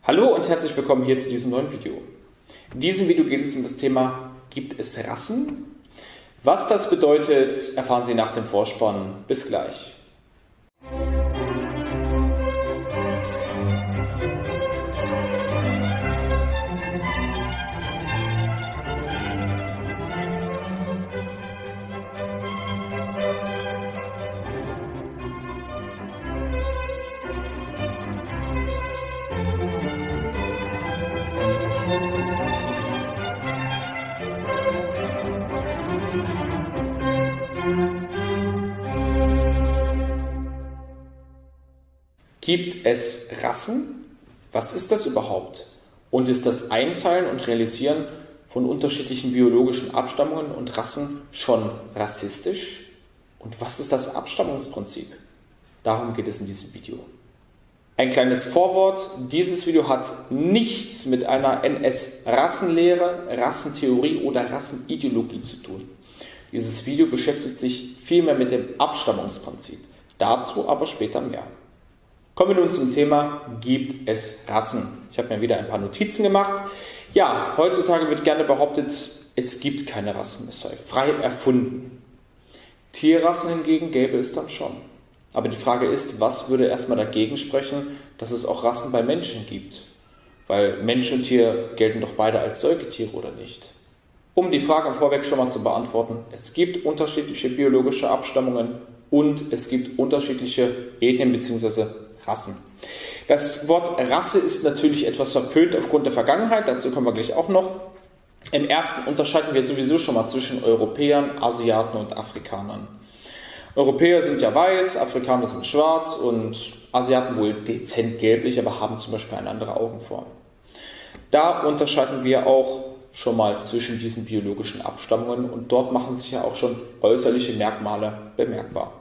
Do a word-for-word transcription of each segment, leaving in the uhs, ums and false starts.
Hallo und herzlich willkommen hier zu diesem neuen Video. In diesem Video geht es um das Thema: Gibt es Rassen? Was das bedeutet, erfahren Sie nach dem Vorspann. Bis gleich. Gibt es Rassen? Was ist das überhaupt? Und ist das Einteilen und Realisieren von unterschiedlichen biologischen Abstammungen und Rassen schon rassistisch? Und was ist das Abstammungsprinzip? Darum geht es in diesem Video. Ein kleines Vorwort: Dieses Video hat nichts mit einer N S-Rassenlehre, Rassentheorie oder Rassenideologie zu tun. Dieses Video beschäftigt sich vielmehr mit dem Abstammungsprinzip. Dazu aber später mehr. Kommen wir nun zum Thema: Gibt es Rassen? Ich habe mir wieder ein paar Notizen gemacht. Ja, heutzutage wird gerne behauptet, es gibt keine Rassen, es sei frei erfunden. Tierrassen hingegen gäbe es dann schon. Aber die Frage ist, was würde erstmal dagegen sprechen, dass es auch Rassen bei Menschen gibt? Weil Mensch und Tier gelten doch beide als Säugetiere, oder nicht? Um die Frage vorweg schon mal zu beantworten: Es gibt unterschiedliche biologische Abstammungen und es gibt unterschiedliche Ethnien bzw. Rassen. Das Wort Rasse ist natürlich etwas verpönt aufgrund der Vergangenheit, dazu kommen wir gleich auch noch. Im ersten unterscheiden wir sowieso schon mal zwischen Europäern, Asiaten und Afrikanern. Europäer sind ja weiß, Afrikaner sind schwarz und Asiaten wohl dezent gelblich, aber haben zum Beispiel eine andere Augenform. Da unterscheiden wir auch schon mal zwischen diesen biologischen Abstammungen und dort machen sich ja auch schon äußerliche Merkmale bemerkbar.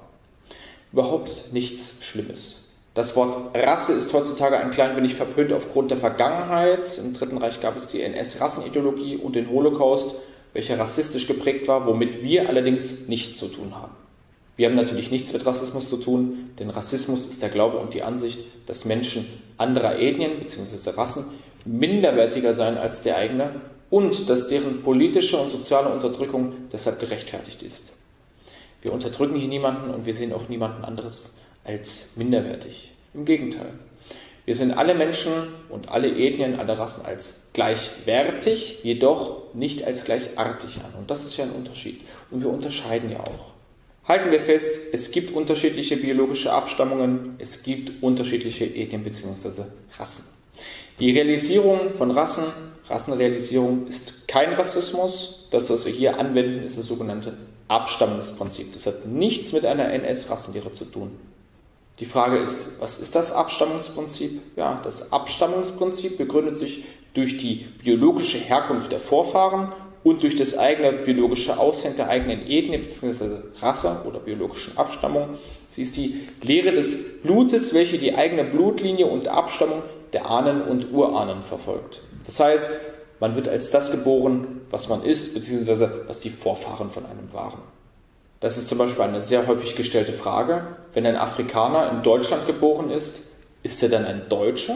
Überhaupt nichts Schlimmes. Das Wort Rasse ist heutzutage ein klein wenig verpönt aufgrund der Vergangenheit. Im Dritten Reich gab es die N S-Rassenideologie und den Holocaust, welcher rassistisch geprägt war, womit wir allerdings nichts zu tun haben. Wir haben natürlich nichts mit Rassismus zu tun, denn Rassismus ist der Glaube und die Ansicht, dass Menschen anderer Ethnien bzw. Rassen minderwertiger seien als der eigene und dass deren politische und soziale Unterdrückung deshalb gerechtfertigt ist. Wir unterdrücken hier niemanden und wir sehen auch niemanden anderes als minderwertig. Im Gegenteil. Wir sehen alle Menschen und alle Ethnien, alle Rassen als gleichwertig, jedoch nicht als gleichartig an. Und das ist ja ein Unterschied. Und wir unterscheiden ja auch. Halten wir fest, es gibt unterschiedliche biologische Abstammungen, es gibt unterschiedliche Ethnien bzw. Rassen. Die Realisierung von Rassen, Rassenrealisierung ist kein Rassismus. Das, was wir hier anwenden, ist das sogenannte Abstammungsprinzip. Das hat nichts mit einer N S-Rassenlehre zu tun. Die Frage ist, was ist das Abstammungsprinzip? Ja, das Abstammungsprinzip begründet sich durch die biologische Herkunft der Vorfahren und durch das eigene biologische Aussehen der eigenen Ethnie bzw. Rasse oder biologischen Abstammung. Sie ist die Lehre des Blutes, welche die eigene Blutlinie und Abstammung der Ahnen und Urahnen verfolgt. Das heißt, man wird als das geboren, was man ist, bzw. was die Vorfahren von einem waren. Das ist zum Beispiel eine sehr häufig gestellte Frage. Wenn ein Afrikaner in Deutschland geboren ist, ist er dann ein Deutscher?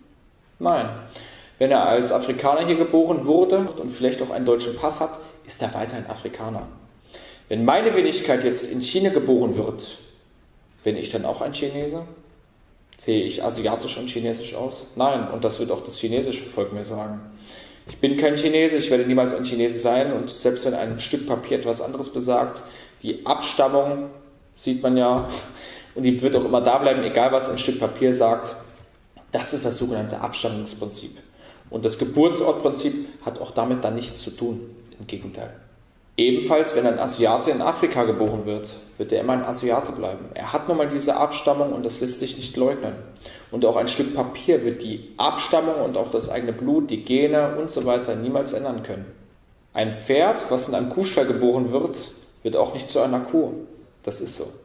Nein. Wenn er als Afrikaner hier geboren wurde und vielleicht auch einen deutschen Pass hat, ist er weiterhin Afrikaner. Wenn meine Wenigkeit jetzt in China geboren wird, bin ich dann auch ein Chinese? Sehe ich asiatisch und chinesisch aus? Nein, und das wird auch das chinesische Volk mir sagen. Ich bin kein Chinese, ich werde niemals ein Chinese sein und selbst wenn ein Stück Papier etwas anderes besagt, die Abstammung sieht man ja und die wird auch immer da bleiben, egal was ein Stück Papier sagt. Das ist das sogenannte Abstammungsprinzip. Und das Geburtsortprinzip hat auch damit dann nichts zu tun, im Gegenteil. Ebenfalls, wenn ein Asiate in Afrika geboren wird, wird er immer ein Asiate bleiben. Er hat nun mal diese Abstammung und das lässt sich nicht leugnen. Und auch ein Stück Papier wird die Abstammung und auch das eigene Blut, die Gene und so weiter niemals ändern können. Ein Pferd, was in einem Kuhstall geboren wird, wird auch nicht zu einer Kuh. Das ist so.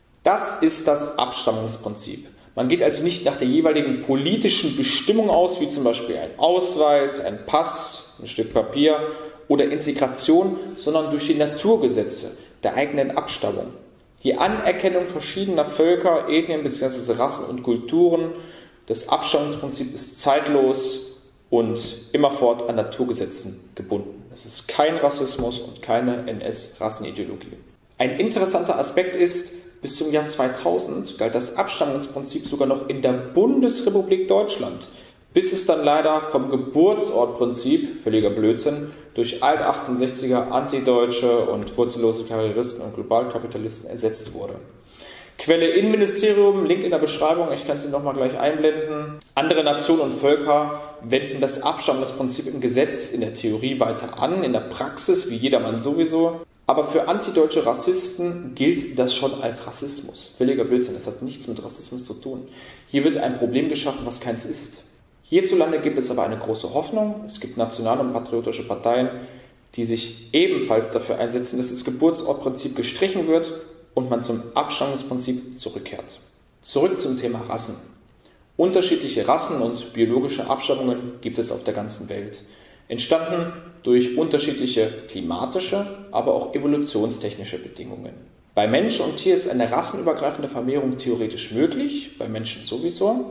Das ist das Abstammungsprinzip. Man geht also nicht nach der jeweiligen politischen Bestimmung aus, wie zum Beispiel ein Ausweis, ein Pass, ein Stück Papier oder Integration, sondern durch die Naturgesetze der eigenen Abstammung. Die Anerkennung verschiedener Völker, Ethnien bzw. Rassen und Kulturen Das Abstammungsprinzip ist zeitlos und immerfort an Naturgesetzen gebunden. Es ist kein Rassismus und keine N S-Rassenideologie. Ein interessanter Aspekt ist, bis zum Jahr zweitausend galt das Abstammungsprinzip sogar noch in der Bundesrepublik Deutschland, bis es dann leider vom Geburtsortprinzip, völliger Blödsinn, durch Alt-achtundsechziger, Antideutsche und wurzellose Karrieristen und Globalkapitalisten ersetzt wurde. Quelle Innenministerium, Link in der Beschreibung, ich kann sie nochmal gleich einblenden. Andere Nationen und Völker wenden das Abstammungsprinzip im Gesetz in der Theorie weiter an, in der Praxis wie jedermann sowieso. Aber für antideutsche Rassisten gilt das schon als Rassismus. Völliger Blödsinn, das hat nichts mit Rassismus zu tun. Hier wird ein Problem geschaffen, was keins ist. Hierzulande gibt es aber eine große Hoffnung. Es gibt nationale und patriotische Parteien, die sich ebenfalls dafür einsetzen, dass das Geburtsortprinzip gestrichen wird und man zum Abstammungsprinzip zurückkehrt. Zurück zum Thema Rassen. Unterschiedliche Rassen und biologische Abstammungen gibt es auf der ganzen Welt. Entstanden durch unterschiedliche klimatische, aber auch evolutionstechnische Bedingungen. Bei Mensch und Tier ist eine rassenübergreifende Vermehrung theoretisch möglich, bei Menschen sowieso.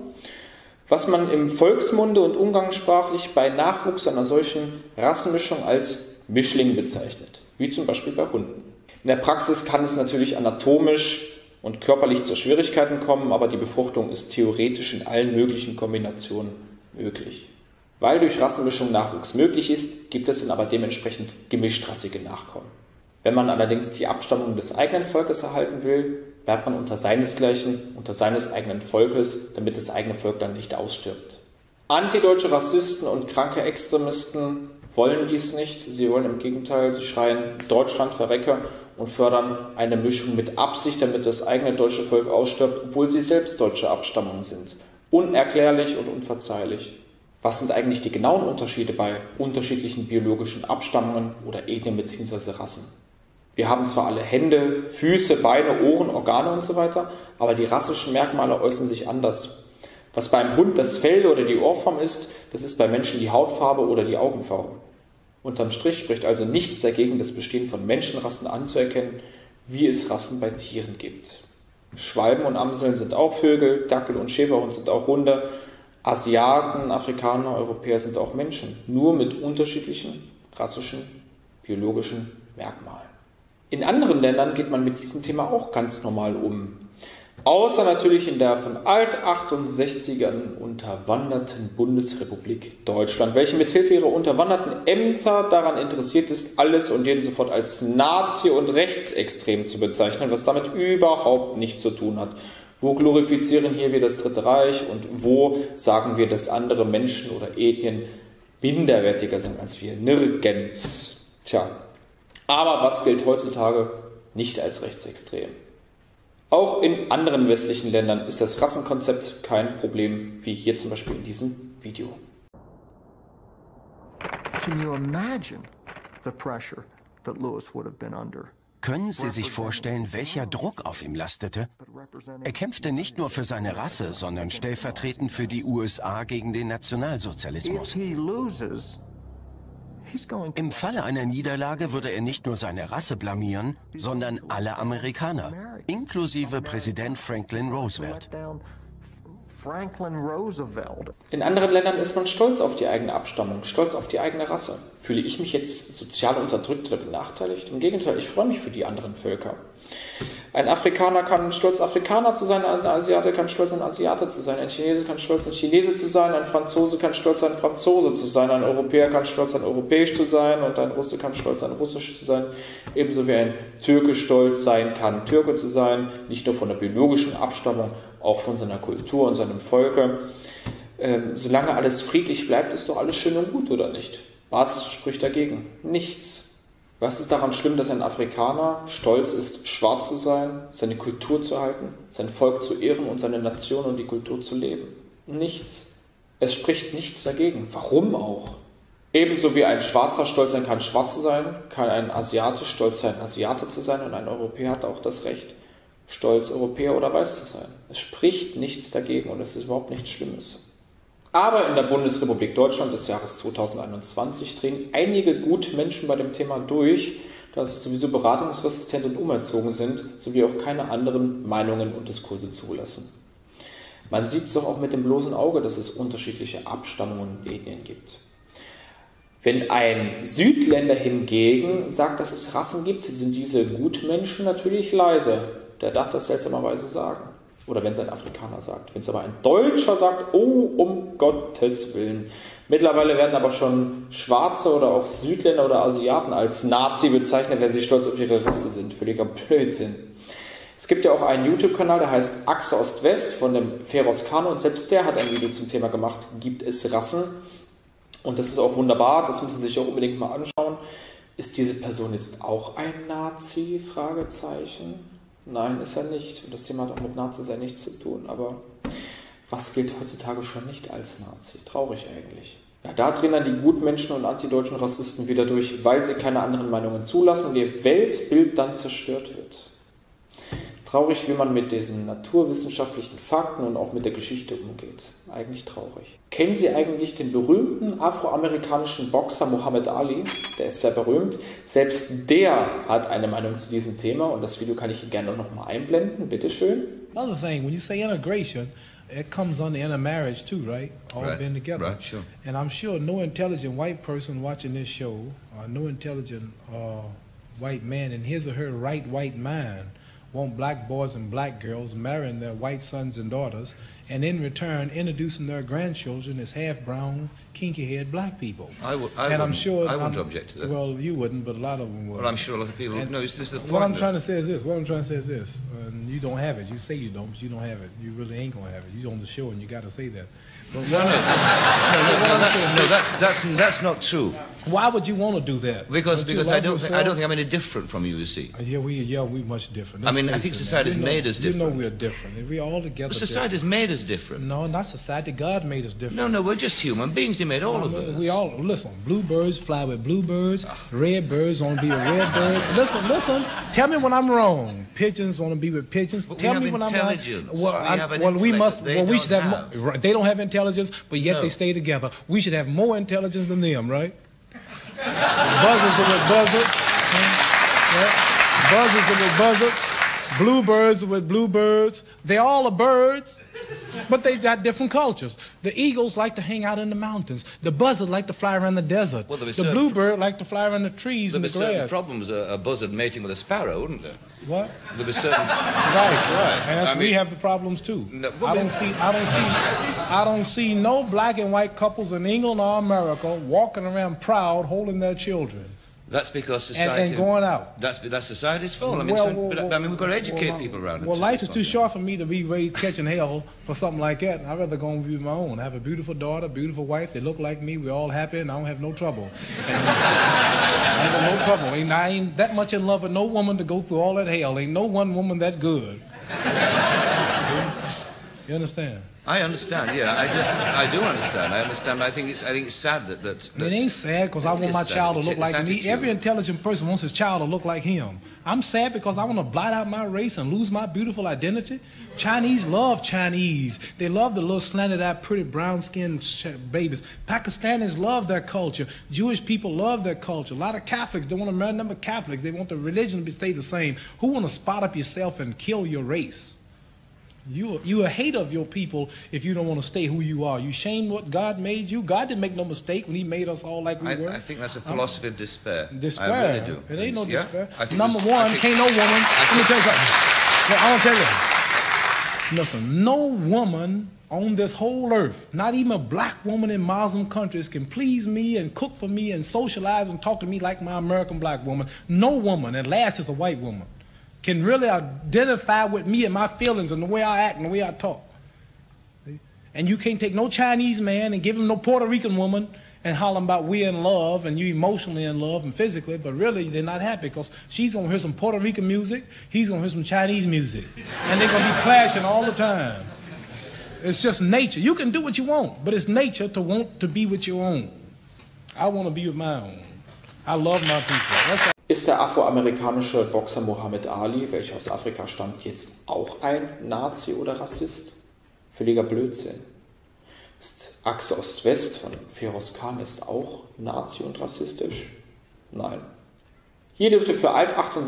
Was man im Volksmunde und umgangssprachlich bei Nachwuchs einer solchen Rassenmischung als Mischling bezeichnet, wie zum Beispiel bei Hunden. In der Praxis kann es natürlich anatomisch und körperlich zu Schwierigkeiten kommen, aber die Befruchtung ist theoretisch in allen möglichen Kombinationen möglich. Weil durch Rassenmischung Nachwuchs möglich ist, gibt es dann aber dementsprechend gemischtrassige Nachkommen. Wenn man allerdings die Abstammung des eigenen Volkes erhalten will, bleibt man unter seinesgleichen, unter seines eigenen Volkes, damit das eigene Volk dann nicht ausstirbt. Antideutsche Rassisten und kranke Extremisten wollen dies nicht. Sie wollen im Gegenteil, sie schreien Deutschland verrecke und fördern eine Mischung mit Absicht, damit das eigene deutsche Volk ausstirbt, obwohl sie selbst deutsche Abstammung sind. Unerklärlich und unverzeihlich. Was sind eigentlich die genauen Unterschiede bei unterschiedlichen biologischen Abstammungen oder Ethnien bzw. Rassen? Wir haben zwar alle Hände, Füße, Beine, Ohren, Organe und so weiter, aber die rassischen Merkmale äußern sich anders. Was beim Hund das Fell oder die Ohrform ist, das ist bei Menschen die Hautfarbe oder die Augenfarbe. Unterm Strich spricht also nichts dagegen, das Bestehen von Menschenrassen anzuerkennen, wie es Rassen bei Tieren gibt. Schwalben und Amseln sind auch Vögel, Dackel und Schäferhund sind auch Hunde, Asiaten, Afrikaner, Europäer sind auch Menschen, nur mit unterschiedlichen rassischen, biologischen Merkmalen. In anderen Ländern geht man mit diesem Thema auch ganz normal um. Außer natürlich in der von Alt-achtundsechzigern unterwanderten Bundesrepublik Deutschland, welche mithilfe ihrer unterwanderten Ämter daran interessiert ist, alles und jeden sofort als Nazi und rechtsextrem zu bezeichnen, was damit überhaupt nichts zu tun hat. Wo glorifizieren hier wir das Dritte Reich und wo sagen wir, dass andere Menschen oder Ethnien minderwertiger sind als wir? Nirgends. Tja. Aber was gilt heutzutage nicht als rechtsextrem? Auch in anderen westlichen Ländern ist das Rassenkonzept kein Problem, wie hier zum Beispiel in diesem Video. Can you imagine the pressure that Louis would have been under? Können Sie sich vorstellen, welcher Druck auf ihm lastete? Er kämpfte nicht nur für seine Rasse, sondern stellvertretend für die U S A gegen den Nationalsozialismus. Im Falle einer Niederlage würde er nicht nur seine Rasse blamieren, sondern alle Amerikaner, inklusive Präsident Franklin Roosevelt. In anderen Ländern ist man stolz auf die eigene Abstammung, stolz auf die eigene Rasse. Fühle ich mich jetzt sozial unterdrückt oder benachteiligt? Im Gegenteil, ich freue mich für die anderen Völker. Ein Afrikaner kann stolz Afrikaner zu sein, ein Asiate kann stolz ein Asiate zu sein, ein Chinese kann stolz ein Chinese zu sein, ein Franzose kann stolz ein Franzose zu sein, ein Europäer kann stolz ein Europäisch zu sein und ein Russe kann stolz ein Russisch zu sein, ebenso wie ein Türke stolz sein kann, Türke zu sein, nicht nur von der biologischen Abstammung, auch von seiner Kultur und seinem Volke. Ähm, solange alles friedlich bleibt, ist doch alles schön und gut, oder nicht? Was spricht dagegen? Nichts. Was ist daran schlimm, dass ein Afrikaner stolz ist, schwarz zu sein, seine Kultur zu halten, sein Volk zu ehren und seine Nation und die Kultur zu leben? Nichts. Es spricht nichts dagegen. Warum auch? Ebenso wie ein Schwarzer stolz sein kann, schwarz zu sein, kann ein Asiate stolz sein, Asiate zu sein und ein Europäer hat auch das Recht, stolz Europäer oder weiß zu sein. Es spricht nichts dagegen und es ist überhaupt nichts Schlimmes. Aber in der Bundesrepublik Deutschland des Jahres zweitausendeinundzwanzig drehen einige Gutmenschen bei dem Thema durch, da sie sowieso beratungsresistent und umerzogen sind, sowie auch keine anderen Meinungen und Diskurse zulassen. Man sieht es doch auch mit dem bloßen Auge, dass es unterschiedliche Abstammungen und Ethnien gibt. Wenn ein Südländer hingegen sagt, dass es Rassen gibt, sind diese Gutmenschen natürlich leise. Der darf das seltsamerweise sagen. Oder wenn es ein Afrikaner sagt. Wenn es aber ein Deutscher sagt, oh, um Gottes Willen. Mittlerweile werden aber schon Schwarze oder auch Südländer oder Asiaten als Nazi bezeichnet, wenn sie stolz auf ihre Rasse sind. Völliger Blödsinn. Es gibt ja auch einen YouTube-Kanal, der heißt Achse Ost-West von dem Feroz Khan und selbst der hat ein Video zum Thema gemacht, gibt es Rassen? Und das ist auch wunderbar, das müssen Sie sich auch unbedingt mal anschauen. Ist diese Person jetzt auch ein Nazi? Fragezeichen. Nein, ist er nicht. Und das Thema hat auch mit Nazi-Sein nichts zu tun. Aber was gilt heutzutage schon nicht als Nazi? Traurig eigentlich. Ja, da drehen dann die Gutmenschen und antideutschen Rassisten wieder durch, weil sie keine anderen Meinungen zulassen und ihr Weltbild dann zerstört wird. Traurig, wie man mit diesen naturwissenschaftlichen Fakten und auch mit der Geschichte umgeht. Eigentlich traurig. Kennen Sie eigentlich den berühmten afroamerikanischen Boxer Muhammad Ali? Der ist sehr berühmt. Selbst der hat eine Meinung zu diesem Thema und das Video kann ich Ihnen gerne noch mal einblenden. Bitte schön. Another thing, when you say integration, it comes under intermarriage too, right? All right. being together. Right, sure. And I'm sure no intelligent white person watching this show, or no intelligent uh, white man in his or her right white mind want black boys and black girls marrying their white sons and daughters and in return introducing their grandchildren as half-brown, kinky-haired black people. I, w I and I'm wouldn't, sure I wouldn't I'm, object to that. Well, you wouldn't, but a lot of them would. Well, I'm sure a lot of people... And no, this is the point. what I'm that- trying to say is this. What I'm trying to say is this. And you don't have it. You say you don't, but you don't have it. You really ain't going to have it. You're on the show and you got to say that. But No, no, no, no, no, that's, no that's, that's, that's not true. why would you want to do that? Because, Don't you because I, love don't think, I yourself? don't think I'm any different from you, you see. Uh, Yeah, we yeah we much different. I Let's mean, I face think it, man. society's We know- made us You know different. we're different. We all together. But society's made us different. different. No, not society. God made us different. No, no, we're just human beings. He made all of us. We all listen. Bluebirds fly with bluebirds. Red birds want to be with red birds. Listen, listen. Tell me when I'm wrong. Pigeons want to be with pigeons. But we Tell have me when I'm wrong. intelligence. Well, We I- have an well we intellect must. that they Well, we don't should have. have. More, right, they don't have intelligence, but yet No. they stay together. We should have more intelligence than them, right? Buzzards are with buzzards. Yeah. Buzzards are with buzzards. Bluebirds are with bluebirds. They all are birds, but they got different cultures. The eagles like to hang out in the mountains. The buzzard like to fly around the desert. Well, there'll be the certain- bluebird like to fly around the trees There'd and be the certain grass. problems, a, a buzzard mating with a sparrow, wouldn't there? What? There'd be certain... Right, Right. And that's I we mean- have the problems too. No, well, I don't we- see I don't see I don't see no black and white couples in England or America walking around proud holding their children That's because and, society... and going out. That's, that's society's fault. I mean, Well, so- well, but, I mean, we've got to educate well, people around it. Well, to life is too respond. short for me to be raised catching hell for something like that. I'd rather go and be my own. I have a beautiful daughter, beautiful wife. They look like me. We're all happy, and I don't have no trouble. And I ain't got no trouble. Ain't, I ain't that much in love with no woman to go through all that hell. Ain't no one woman that good. You understand? I understand, yeah. I just, I do understand. I understand. I think it's, I think it's sad that... that, that It ain't sad because I It want is my sad. child to It's- look it's like me. attitude. Every intelligent person wants his child to look like him. I'm sad because I want to blot out my race and lose my beautiful identity. Chinese love Chinese. They love the little slanted-eyed, pretty brown-skinned ch- babies. Pakistanis love their culture. Jewish people love their culture. A lot of Catholics don't want to marry number Catholics. They want the religion to stay the same. Who want to spot up yourself and kill your race? You you a hater of your people if you don't want to stay who you are. You shame what God made you. God didn't make no mistake when He made us all like we I, were. I think that's a philosophy of despair. Despair. I really do. It ain't no Yeah? despair. I think Number this- I one, think- can't no woman. I Let me think- tell you something. Now, I want to tell you. Listen, no woman on this whole earth, not even a black woman in Muslim countries, can please me and cook for me and socialize and talk to me like my American black woman. No woman, at last, is a white woman, can really identify with me and my feelings and the way I act and the way I talk. And you can't take no Chinese man and give him no Puerto Rican woman and holler about we're in love and you emotionally in love and physically, but really they're not happy because she's gonna hear some Puerto Rican music, he's gonna hear some Chinese music, and they're gonna be clashing all the time. It's just nature. You can do what you want, but it's nature to want to be with your own. I want to be with my own. I love my people. That's Ist der afroamerikanische Boxer Muhammad Ali, welcher aus Afrika stammt, jetzt auch ein Nazi oder Rassist? Völliger Blödsinn. Ist Achse Ost-West von Feroz Khan ist auch Nazi und rassistisch? Nein. Hier dürfte für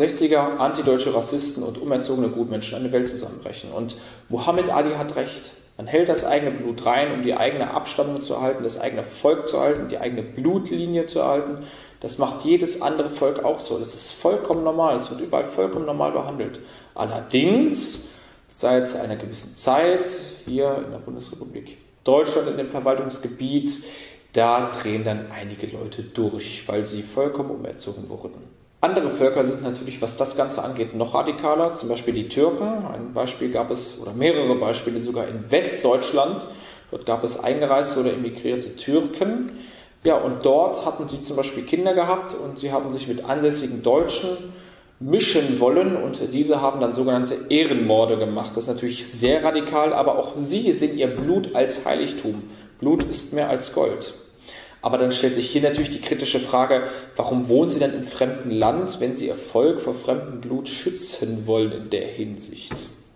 Alt-achtundsechziger, antideutsche Rassisten und umerzogene Gutmenschen eine Welt zusammenbrechen. Und Muhammad Ali hat recht. Man hält das eigene Blut rein, um die eigene Abstammung zu erhalten, das eigene Volk zu erhalten, die eigene Blutlinie zu erhalten. Das macht jedes andere Volk auch so. Das ist vollkommen normal, es wird überall vollkommen normal behandelt. Allerdings, seit einer gewissen Zeit, hier in der Bundesrepublik Deutschland in dem Verwaltungsgebiet, da drehen dann einige Leute durch, weil sie vollkommen umerzogen wurden. Andere Völker sind natürlich, was das Ganze angeht, noch radikaler, zum Beispiel die Türken. Ein Beispiel gab es, oder mehrere Beispiele sogar in Westdeutschland. Dort gab es eingereiste oder emigrierte Türken. Ja, und dort hatten sie zum Beispiel Kinder gehabt und sie haben sich mit ansässigen Deutschen mischen wollen und diese haben dann sogenannte Ehrenmorde gemacht. Das ist natürlich sehr radikal, aber auch sie sehen ihr Blut als Heiligtum. Blut ist mehr als Gold. Aber dann stellt sich hier natürlich die kritische Frage, warum wohnen sie dann im fremden Land, wenn sie ihr Volk vor fremdem Blut schützen wollen in der Hinsicht?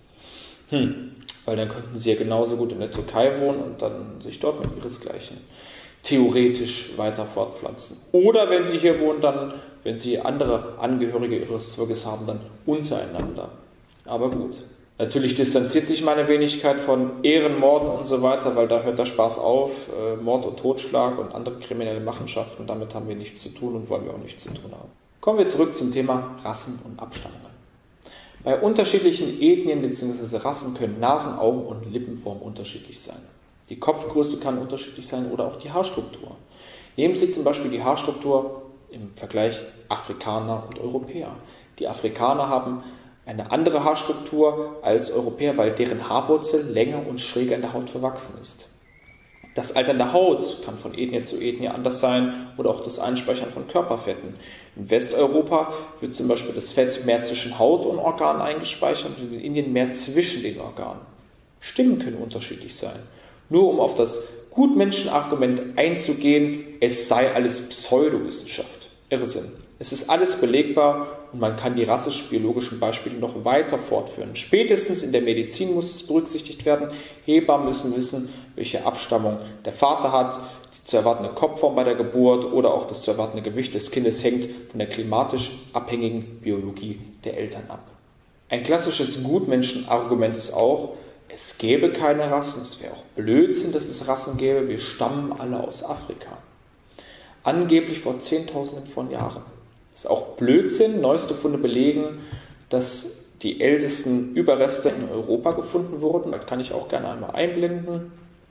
Hm, weil dann könnten sie ja genauso gut in der Türkei wohnen und dann sich dort mit ihresgleichen theoretisch weiter fortpflanzen. Oder wenn sie hier wohnen, dann, wenn sie andere Angehörige ihres Volkes haben, dann untereinander. Aber gut. Natürlich distanziert sich meine Wenigkeit von Ehrenmorden und so weiter, weil da hört der Spaß auf. Äh, Mord und Totschlag und andere kriminelle Machenschaften, damit haben wir nichts zu tun und wollen wir auch nichts zu tun haben. Kommen wir zurück zum Thema Rassen und Abstammungen. Bei unterschiedlichen Ethnien bzw. Rassen können Nasen-, Augen- und Lippenform unterschiedlich sein. Die Kopfgröße kann unterschiedlich sein oder auch die Haarstruktur. Nehmen Sie zum Beispiel die Haarstruktur im Vergleich Afrikaner und Europäer. Die Afrikaner haben eine andere Haarstruktur als Europäer, weil deren Haarwurzel länger und schräger in der Haut verwachsen ist. Das Altern der Haut kann von Ethnie zu Ethnie anders sein oder auch das Einspeichern von Körperfetten. In Westeuropa wird zum Beispiel das Fett mehr zwischen Haut und Organen eingespeichert und in Indien mehr zwischen den Organen. Stimmen können unterschiedlich sein. Nur um auf das Gutmenschenargument einzugehen, es sei alles Pseudowissenschaft. Irrsinn. Es ist alles belegbar und man kann die rassisch-biologischen Beispiele noch weiter fortführen. Spätestens in der Medizin muss es berücksichtigt werden. Hebammen müssen wissen, welche Abstammung der Vater hat. Die zu erwartende Kopfform bei der Geburt oder auch das zu erwartende Gewicht des Kindes hängt von der klimatisch abhängigen Biologie der Eltern ab. Ein klassisches Gutmenschenargument ist auch, es gäbe keine Rassen, es wäre auch Blödsinn, dass es Rassen gäbe, wir stammen alle aus Afrika. Angeblich vor Zehntausenden von Jahren. Das ist auch Blödsinn. Neueste Funde belegen, dass die ältesten Überreste in Europa gefunden wurden. Das kann ich auch gerne einmal einblenden.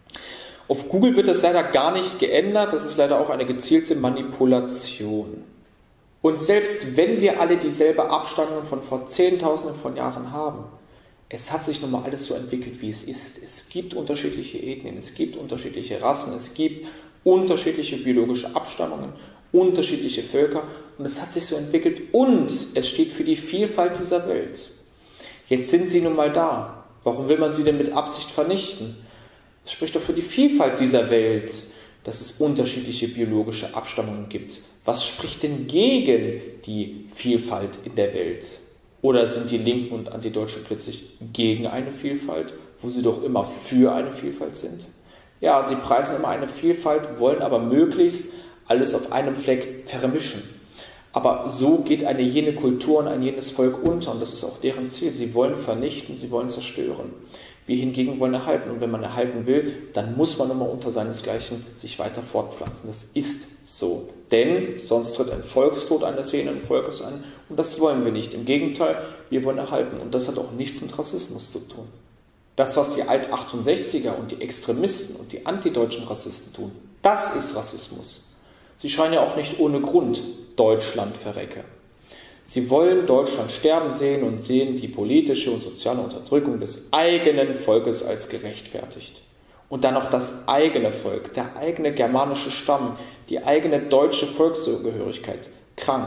Auf Google wird das leider gar nicht geändert. Das ist leider auch eine gezielte Manipulation. Und selbst wenn wir alle dieselbe Abstammung von vor Zehntausenden von Jahren haben, es hat sich nun mal alles so entwickelt, wie es ist. Es gibt unterschiedliche Ethnien, es gibt unterschiedliche Rassen, es gibt unterschiedliche biologische Abstammungen, unterschiedliche Völker und es hat sich so entwickelt und es steht für die Vielfalt dieser Welt. Jetzt sind sie nun mal da. Warum will man sie denn mit Absicht vernichten? Es spricht doch für die Vielfalt dieser Welt, dass es unterschiedliche biologische Abstammungen gibt. Was spricht denn gegen die Vielfalt in der Welt? Oder sind die Linken und Antideutschen plötzlich gegen eine Vielfalt, wo sie doch immer für eine Vielfalt sind? Ja, sie preisen immer eine Vielfalt, wollen aber möglichst alles auf einem Fleck vermischen. Aber so geht eine jene Kultur und ein jenes Volk unter und das ist auch deren Ziel. Sie wollen vernichten, sie wollen zerstören. Wir hingegen wollen erhalten und wenn man erhalten will, dann muss man immer unter seinesgleichen sich weiter fortpflanzen. Das ist so. Denn sonst tritt ein Volkstod eines jenen Volkes ein und das wollen wir nicht. Im Gegenteil, wir wollen erhalten und das hat auch nichts mit Rassismus zu tun. Das, was die Alt-achtundsechziger und die Extremisten und die antideutschen Rassisten tun, das ist Rassismus. Sie schreien ja auch nicht ohne Grund Deutschland verrecke. Sie wollen Deutschland sterben sehen und sehen die politische und soziale Unterdrückung des eigenen Volkes als gerechtfertigt. Und dann noch das eigene Volk, der eigene germanische Stamm, die eigene deutsche Volkszugehörigkeit, krank.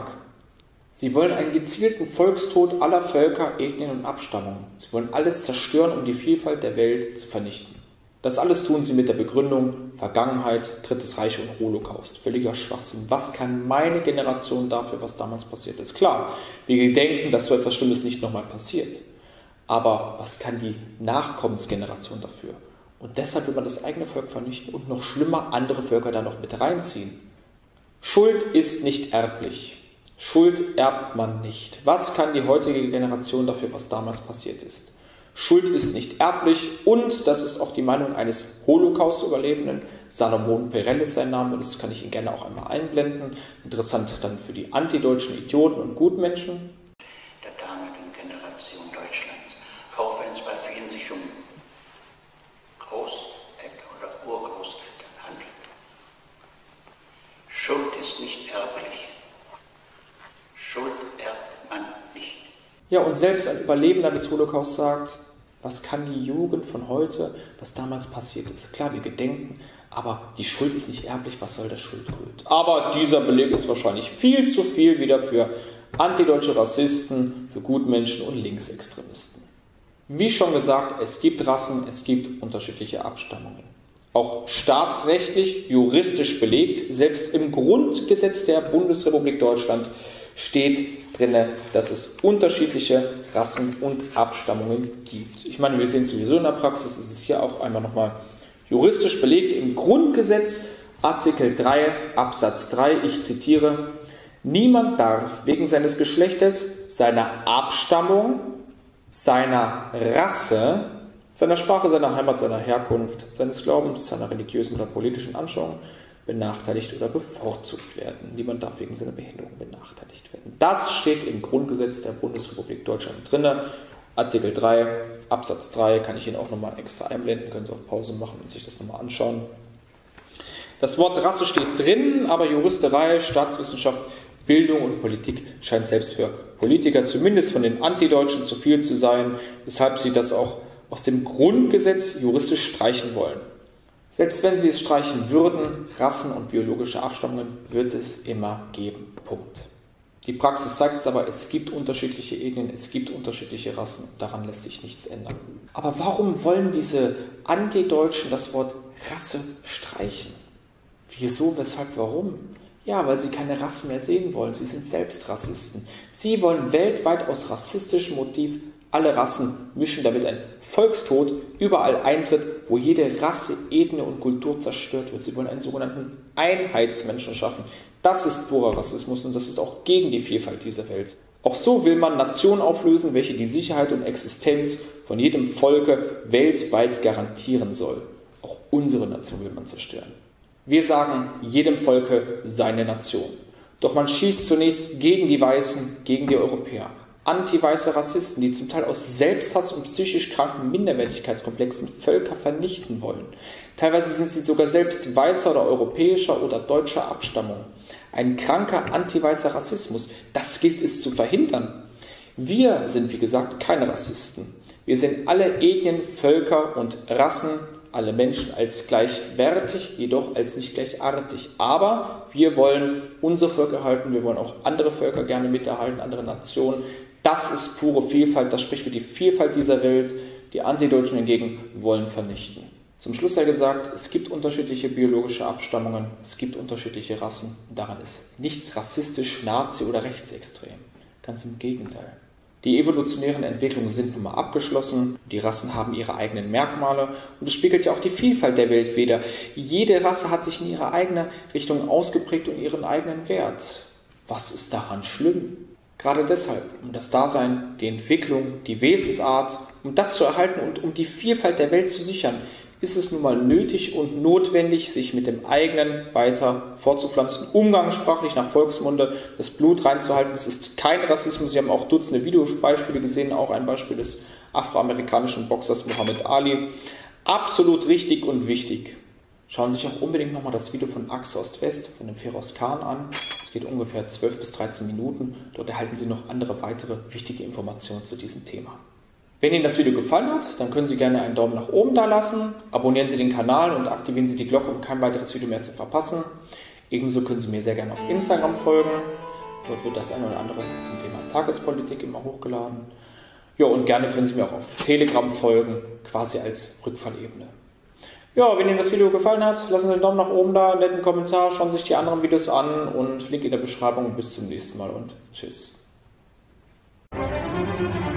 Sie wollen einen gezielten Volkstod aller Völker, Ethnien und Abstammungen. Sie wollen alles zerstören, um die Vielfalt der Welt zu vernichten. Das alles tun sie mit der Begründung Vergangenheit, Drittes Reich und Holocaust. Völliger Schwachsinn. Was kann meine Generation dafür, was damals passiert ist? Klar, wir gedenken, dass so etwas Schlimmes nicht nochmal passiert. Aber was kann die Nachkommensgeneration dafür? Und deshalb will man das eigene Volk vernichten und noch schlimmer andere Völker da noch mit reinziehen. Schuld ist nicht erblich. Schuld erbt man nicht. Was kann die heutige Generation dafür, was damals passiert ist? Schuld ist nicht erblich und das ist auch die Meinung eines Holocaust-Überlebenden. Salomon Perell ist sein Name, das kann ich Ihnen gerne auch einmal einblenden. Interessant dann für die antideutschen Idioten und Gutmenschen. Der damaligen Generation Deutschlands, auch wenn es bei vielen sich um Großeltern oder Urgroßeltern handelt. Schuld ist nicht erblich. Schuld erbt man nicht. Ja, und selbst ein Überlebender des Holocaust sagt, was kann die Jugend von heute, was damals passiert ist? Klar, wir gedenken, aber die Schuld ist nicht erblich, was soll der Schuldkult? Aber dieser Beleg ist wahrscheinlich viel zu viel wieder für antideutsche Rassisten, für Gutmenschen und Linksextremisten. Wie schon gesagt, es gibt Rassen, es gibt unterschiedliche Abstammungen. Auch staatsrechtlich, juristisch belegt, selbst im Grundgesetz der Bundesrepublik Deutschland steht drin, dass es unterschiedliche Rassen und Abstammungen gibt. Ich meine, wir sehen es sowieso in der Praxis, es ist hier auch einmal nochmal juristisch belegt im Grundgesetz, Artikel drei Absatz drei, ich zitiere, niemand darf wegen seines Geschlechtes, seiner Abstammung, seiner Rasse, seiner Sprache, seiner Heimat, seiner Herkunft, seines Glaubens, seiner religiösen oder politischen Anschauung benachteiligt oder bevorzugt werden. Niemand darf wegen seiner Behinderung benachteiligt werden. Das steht im Grundgesetz der Bundesrepublik Deutschland drin. Artikel drei, Absatz drei, kann ich Ihnen auch nochmal extra einblenden, können Sie auf Pause machen und sich das nochmal anschauen. Das Wort Rasse steht drin, aber Juristerei, Staatswissenschaft, Bildung und Politik scheint selbst für Politiker, zumindest von den Antideutschen, zu viel zu sein, weshalb sie das auch aus dem Grundgesetz juristisch streichen wollen. Selbst wenn sie es streichen würden, Rassen und biologische Abstammungen wird es immer geben. Punkt. Die Praxis zeigt es aber, es gibt unterschiedliche Ethnien, es gibt unterschiedliche Rassen, daran lässt sich nichts ändern. Aber warum wollen diese Antideutschen das Wort Rasse streichen? Wieso, weshalb, warum? Ja, weil sie keine Rassen mehr sehen wollen, sie sind selbst Rassisten. Sie wollen weltweit aus rassistischem Motiv alle Rassen mischen, damit ein Volkstod überall eintritt, wo jede Rasse, Ethnie und Kultur zerstört wird. Sie wollen einen sogenannten Einheitsmenschen schaffen. Das ist purer Rassismus und das ist auch gegen die Vielfalt dieser Welt. Auch so will man Nationen auflösen, welche die Sicherheit und Existenz von jedem Volke weltweit garantieren soll. Auch unsere Nation will man zerstören. Wir sagen jedem Volke seine Nation. Doch man schießt zunächst gegen die Weißen, gegen die Europäer. Anti-weiße Rassisten, die zum Teil aus Selbsthass und psychisch kranken Minderwertigkeitskomplexen Völker vernichten wollen. Teilweise sind sie sogar selbst weißer oder europäischer oder deutscher Abstammung. Ein kranker anti-weißer Rassismus, das gilt es zu verhindern. Wir sind, wie gesagt, keine Rassisten. Wir sehen alle Ethnien, Völker und Rassen, alle Menschen als gleichwertig, jedoch als nicht gleichartig. Aber wir wollen unser Volk erhalten, wir wollen auch andere Völker gerne miterhalten, andere Nationen. Das ist pure Vielfalt, das spricht für die Vielfalt dieser Welt. Die Antideutschen hingegen wollen vernichten. Zum Schluss sei gesagt, es gibt unterschiedliche biologische Abstammungen, es gibt unterschiedliche Rassen. Daran ist nichts rassistisch, nazi oder rechtsextrem. Ganz im Gegenteil. Die evolutionären Entwicklungen sind nun mal abgeschlossen, die Rassen haben ihre eigenen Merkmale und es spiegelt ja auch die Vielfalt der Welt wider. Jede Rasse hat sich in ihre eigene Richtung ausgeprägt und ihren eigenen Wert. Was ist daran schlimm? Gerade deshalb, um das Dasein, die Entwicklung, die Wesensart, um das zu erhalten und um die Vielfalt der Welt zu sichern, ist es nun mal nötig und notwendig, sich mit dem eigenen weiter fortzupflanzen, umgangssprachlich nach Volksmunde das Blut reinzuhalten. Es ist kein Rassismus. Sie haben auch Dutzende Videobeispiele gesehen, auch ein Beispiel des afroamerikanischen Boxers Muhammad Ali. Absolut richtig und wichtig. Schauen Sie sich auch unbedingt nochmal das Video von Achse Ost-West von dem Feroz Khan an. Es geht ungefähr zwölf bis dreizehn Minuten. Dort erhalten Sie noch andere weitere wichtige Informationen zu diesem Thema. Wenn Ihnen das Video gefallen hat, dann können Sie gerne einen Daumen nach oben da lassen, abonnieren Sie den Kanal und aktivieren Sie die Glocke, um kein weiteres Video mehr zu verpassen. Ebenso können Sie mir sehr gerne auf Instagram folgen. Dort wird das eine oder andere zum Thema Tagespolitik immer hochgeladen. Ja, und gerne können Sie mir auch auf Telegram folgen, quasi als Rückfallebene. Ja, wenn Ihnen das Video gefallen hat, lassen Sie einen Daumen nach oben da, einen netten Kommentar, schauen Sie sich die anderen Videos an und Link in der Beschreibung. Bis zum nächsten Mal und tschüss.